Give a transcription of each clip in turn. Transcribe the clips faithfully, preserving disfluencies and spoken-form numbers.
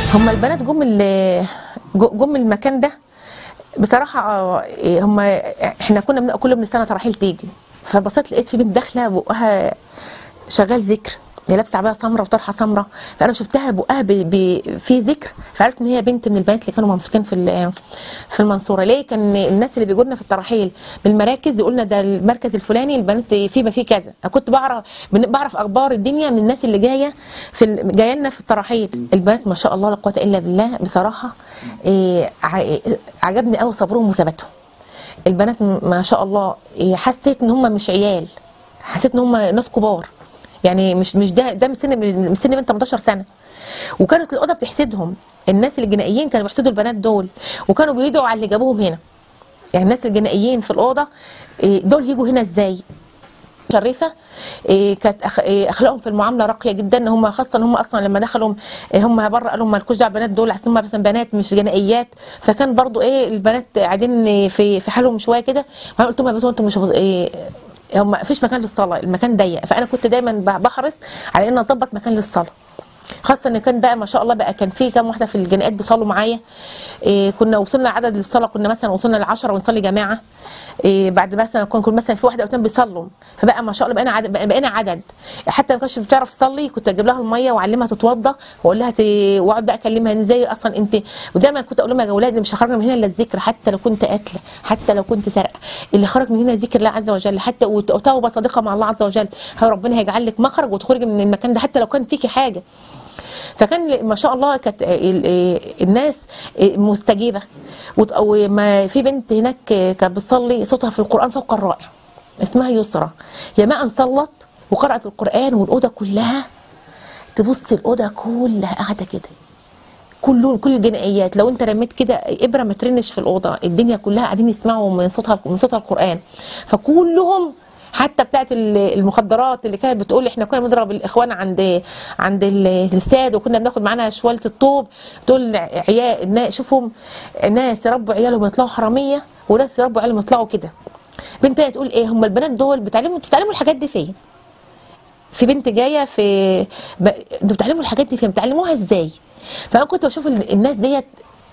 هم البنات جم جم المكان ده بصراحه. هم احنا كنا من كل من سنه تراحيل تيجي، فبصيت لقيت في بنت داخله بقها شغال ذكر، هي لابسه عبايه سمراء وطرحه سمراء، فانا شفتها بقها في ذكر، فعرفت ان هي بنت من البنات اللي كانوا ممسوكين في في المنصوره. ليه؟ كان الناس اللي بيجوا لنا في التراحيل بالمراكز يقول لنا ده المركز الفلاني البنات فيه ما فيه كذا. انا كنت بعرف بعرف اخبار الدنيا من الناس اللي جايه في جايه لنا في التراحيل. البنات ما شاء الله لا قوه الا بالله بصراحه. إيه عجبني قوي صبرهم وثباتهم. البنات ما شاء الله حسيت ان هم مش عيال، حسيت ان هم ناس كبار، يعني مش مش ده ده من سن من سن بنت تمنتاشر سنه. وكانت الاوضه بتحسدهم، الناس الجنائيين كانوا بيحسدوا البنات دول، وكانوا بيدعوا على اللي جابوهم هنا. يعني الناس الجنائيين في الاوضه دول يجوا هنا ازاي؟ شريفه كانت اخلاقهم في المعامله راقيه جدا. هم خاصه ان هم اصلا لما دخلوا هم بره قالوا مالكوش دعوه بالبنات دول، احسن هم مثلا بنات مش جنائيات. فكان برضو ايه البنات قاعدين في في حالهم شويه كده. فانا قلت لهم انتم مش ايه هم مفيش مكان للصلاه، المكان ضيق. فانا كنت دايما بحرص على ان اظبط مكان للصلاه، خاصه ان كان بقى ما شاء الله بقى كان في كام واحده في الجنائيات بيصلوا معايا. إيه كنا وصلنا عدد للصلاه، كنا مثلا وصلنا ل عشرة ونصلي جماعه. إيه بعد مثلا كنا مثلا في واحده او اثنين بيصلوا، فبقى ما شاء الله بقينا عدد بقينا عدد. حتى ما كانتش بتعرف تصلي كنت اجيب لها الميه واعلمها تتوضى واقول لها ت... واقعد بقى اكلمها ازاي اصلا انت. ودايما كنت اقول لهم يا اولاد مش هخرج من هنا الا الذكر، حتى لو كنت قاتله، حتى لو كنت سارقه، اللي خرج من هنا ذكر الله عز وجل، حتى وتوبه صادقه مع الله عز وجل، ربنا هيجعل لك مخرج وتخرجي من المكان ده حتى لو كان فيكي حاجه. فكان ما شاء الله كانت الناس مستجيبه. وما في بنت هناك كانت بتصلي صوتها في القران فوق الرائع، اسمها يسرى، يا ما ان صلت وقرات القران والاوضه كلها تبص الاوضه كلها قاعده كده، كل كل الجنائيات لو انت رميت كده ابره ما ترنش في الاوضه، الدنيا كلها قاعدين يسمعوا من صوتها من صوتها القران. فكلهم حتى بتاعت المخدرات اللي كانت بتقول احنا كنا بنضرب الاخوان عند عند الساد وكنا بناخد معانا شواله الطوب، تقول عيال شوفهم ناس يربوا عيالهم يطلعوا حراميه وناس يربوا عيالهم يطلعوا كده. بنت تقول ايه هم البنات دول بتعلموا بتعلموا الحاجات دي فين؟ في بنت جايه في ب... انتوا بتعلموا الحاجات دي فين؟ بتعلموها ازاي؟ فانا كنت بشوف الناس ديت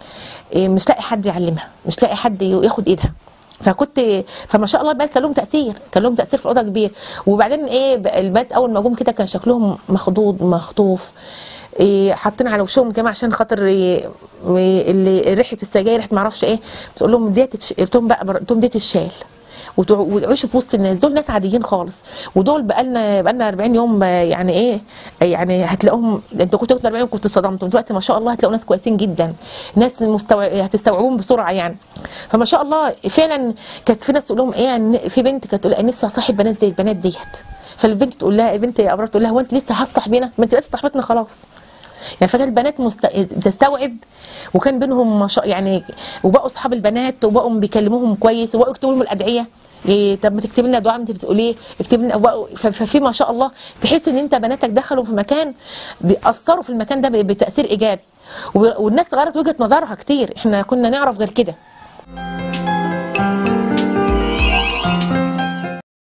مش لاقي حد يعلمها، مش لاقي حد ياخد ايدها. فكنت فما شاء الله البنات كان لهم تاثير، كان لهم تاثير في الاوضه كبير. وبعدين ايه البنات اول ما جم كده كان شكلهم مخضوض مخطوف، إيه حاطين على وشهم كمان عشان خاطر إيه اللي ريحه السجاير ريحه ما اعرفش ايه. بتقول لهم ديت قلت لهم بقى قلت لهم ديت الشال وتعيشوا في وسط الناس دول، ناس عاديين خالص. ودول بقالنا بقالنا أربعين يوم يعني ايه يعني هتلاقوهم انتوا كنتوا أربعين يوم كنتوا صدمتوا، دلوقتي ما شاء الله هتلاقوا ناس كويسين جدا، ناس مستوع... هتستوعبوهم بسرعه يعني. فما شاء الله فعلا كانت في ناس تقول لهم ايه، في بنت كانت تقول نفسي اصاحب بنات زي البنات ديت. فالبنت تقول لها يا بنت يا ابرار تقول لها هو انت لسه هتصاحبينا؟ ما انت بس صاحبتنا خلاص. يعني فكانت البنات مست... بتستوعب، وكان بينهم ما شاء يعني، وبقوا اصحاب البنات وبقوا بيكلموهم كويس وبقوا يكتبوا لهم الادعيه. إيه طب ما تكتب لنا دعاء انت بتقولي ايه، اكتب لنا. ففي ما شاء الله تحس ان انت بناتك دخلوا في مكان بيأثروا في المكان ده بتأثير ايجابي، والناس غيرت وجهه نظرها كتير. احنا كنا نعرف غير كده.